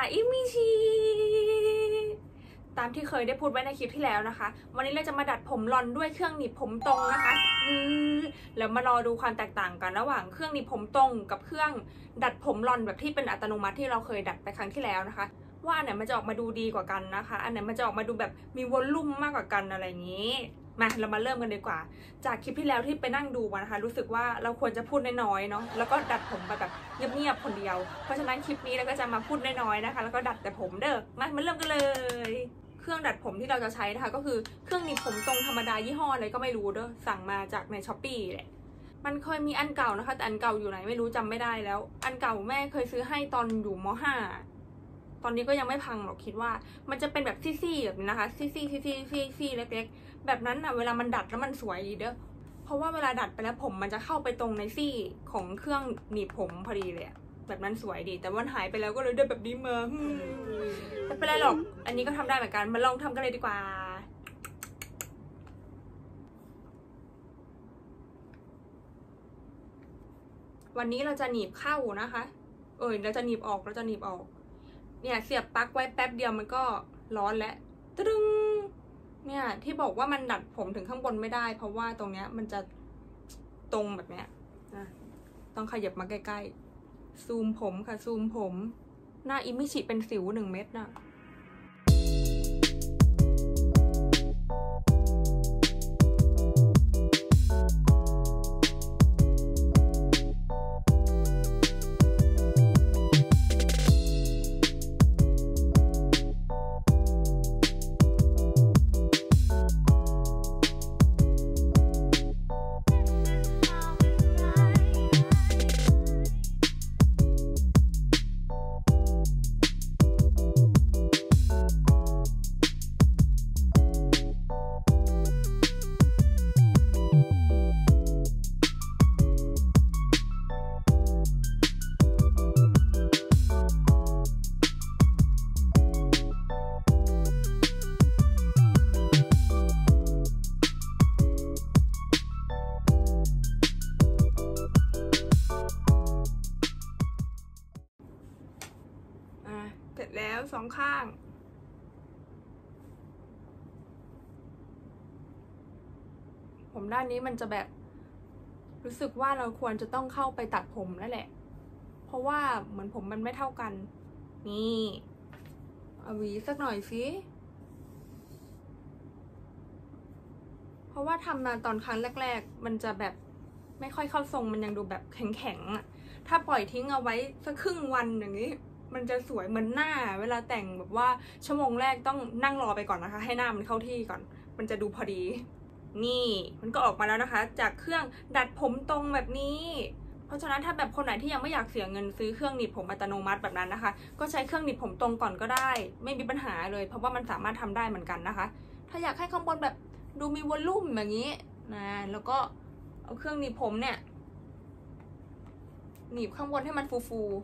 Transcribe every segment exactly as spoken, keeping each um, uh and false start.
อิมิชิตามที่เคยได้พูดไว้ในคลิปที่แล้วนะคะวันนี้เราจะมาดัดผมลอนด้วยเครื่องหนีบผมตรงนะคะแล้วมารอดูความแตกต่างกันระหว่างเครื่องหนีบผมตรงกับเครื่องดัดผมลอนแบบที่เป็นอัตโนมัติที่เราเคยดัดไปครั้งที่แล้วนะคะว่าอันไหนมันจะออกมาดูดีกว่ากันนะคะอันไหนมันจะออกมาดูแบบมีวอลลุ่มมากกว่ากันอะไรอย่างนี้มาเรามาเริ่มกันดีกว่าจากคลิปที่แล้วที่ไปนั่งดูมานะคะรู้สึกว่าเราควรจะพูดน้อยๆเนาะแล้วก็ดัดผมแบบเงียบๆคนเดียวเพราะฉะนั้นคลิปนี้เราก็จะมาพูดน้อยๆนะคะแล้วก็ดัดแต่ผมเด้อมามาเริ่มกันเลยเครื่องดัดผมที่เราจะใช้นะคะก็คือเครื่องหนีบผมตรงธรรมดายี่ห้ออะไรก็ไม่รู้เด้อสั่งมาจากในช้อปปี้แหละมันเคยมีอันเก่านะคะแต่อันเก่าอยู่ไหนไม่รู้จำไม่ได้แล้วอันเก่าแม่เคยซื้อให้ตอนอยู่ม.ห้าตอนนี้ก็ยังไม่พังหรอกคิดว่ามันจะเป็นแบบซี่ๆแบบนี้นะคะซี่ๆซี่ๆซี่ๆเล็กๆแบบนั้นอ่ะเวลามันดัดแล้วมันสวยดีเด้อเพราะว่าเวลาดัดไปแล้วผมมันจะเข้าไปตรงในซี่ของเครื่องหนีบผมพอดีเลยแบบนั้นสวยดีแต่วันหายไปแล้วก็เลยได้แบบนี้มาไม่เป็นไรหรอกอันนี้ก็ทำได้เหมือนกันมาลองทำกันเลยดีกว่าวันนี้เราจะหนีบเข้านะคะเออเราจะหนีบออกเราจะหนีบออกเนี่ยเสียบปลั๊กไว้แป๊บเดียวมันก็ร้อนแล้วตึ้งเนี่ยที่บอกว่ามันดัดผมถึงข้างบนไม่ได้เพราะว่าตรงเนี้ยมันจะตรงแบบเนี้ยนะต้องขยับมาใกล้ๆซูมผมค่ะซูมผมหน้าอิมิชิเป็นสิวหนึ่งเม็ดน่ะเสร็จแล้วสองข้างผมด้านนี้มันจะแบบรู้สึกว่าเราควรจะต้องเข้าไปตัดผมแล้วแหละเพราะว่าเหมือนผมมันไม่เท่ากันนี่เอาหวีสักหน่อยสิเพราะว่าทำมาตอนครั้งแรกๆมันจะแบบไม่ค่อยเข้าทรงมันยังดูแบบแข็งๆอ่ะถ้าปล่อยทิ้งเอาไว้สักครึ่งวันอย่างนี้มันจะสวยเหมือนหน้าเวลาแต่งแบบว่าชั่วโมงแรกต้องนั่งรอไปก่อนนะคะให้หน้ามันเข้าที่ก่อนมันจะดูพอดีนี่มันก็ออกมาแล้วนะคะจากเครื่องดัดผมตรงแบบนี้เพราะฉะนั้นถ้าแบบคนไหนที่ยังไม่อยากเสียเงินซื้อเครื่องหนีบผมอัตโนมัติแบบนั้นนะคะก็ใช้เครื่องหนีบผมตรงก่อนก็ได้ไม่มีปัญหาเลยเพราะว่ามันสามารถทำได้เหมือนกันนะคะถ้าอยากให้ข้างบนแบบดูมีวอลลุ่มอย่างนี้นะแล้วก็เอาเครื่องหนีบผมเนี่ยหนีบข้างบนให้มันฟูๆ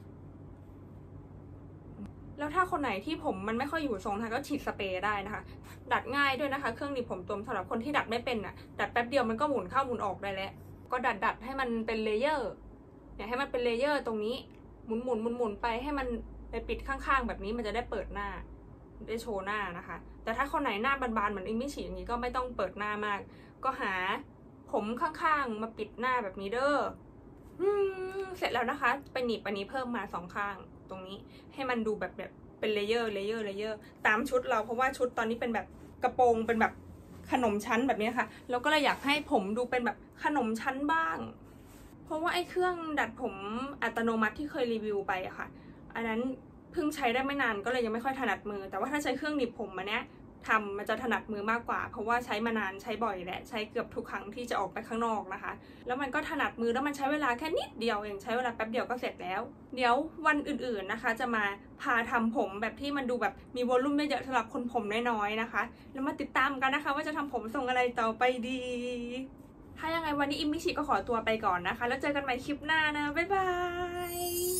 แล้วถ้าคนไหนที่ผมมันไม่ค่อยอยู่ทรงนะคะก็ฉีดสเปรย์ได้นะคะดัดง่ายด้วยนะคะเครื่องหนีบผมตรงสำหรับคนที่ดัดไม่เป็นอ่ะดัดแป๊บเดียวมันก็หมุนเข้าหมุนออกได้แล้วก็ดัดดัดให้มันเป็นเลเยอร์เนี่ยให้มันเป็นเลเยอร์ตรงนี้หมุนหมุนหมุนหมุนไปให้มันไปปิดข้างๆแบบนี้มันจะได้เปิดหน้าได้โชว์หน้านะคะแต่ถ้าคนไหนหน้าบานๆเหมือนอิมิชิอย่างนี้ก็ไม่ต้องเปิดหน้ามากก็หาผมข้างๆมาปิดหน้าแบบนี้เด้อเสร็จแล้วนะคะไปหนีบอันนี้เพิ่มมาสองข้างตรงนี้ให้มันดูแบบแบบเป็นเลเยอร์เลเยอร์เลเยอร์ตามชุดเราเพราะว่าชุดตอนนี้เป็นแบบกระโปรงเป็นแบบขนมชั้นแบบนี้ค่ะเราก็เลยอยากให้ผมดูเป็นแบบขนมชั้นบ้างเพราะว่าไอ้เครื่องดัดผมอัตโนมัติที่เคยรีวิวไปอะค่ะอันนั้นเพิ่งใช้ได้ไม่นานก็เลยยังไม่ค่อยถนัดมือแต่ว่าถ้าใช้เครื่องหนีบผมมาเนี้ยทำมันจะถนัดมือมากกว่าเพราะว่าใช้มานานใช้บ่อยแหละใช้เกือบทุกครั้งที่จะออกไปข้างนอกนะคะแล้วมันก็ถนัดมือแล้วมันใช้เวลาแค่นิดเดียวเองใช้เวลาแป๊บเดียวก็เสร็จแล้วเดี๋ยววันอื่นๆนะคะจะมาพาทำผมแบบที่มันดูแบบมีวอลลุ่มเยอะๆสำหรับคนผมน้อยๆนะคะแล้วมาติดตามกันนะคะว่าจะทำผมทรงอะไรต่อไปดีถ้ายังไงวันนี้อิมิชิก็ขอตัวไปก่อนนะคะแล้วเจอกันใหม่คลิปหน้านะบ๊ายบาย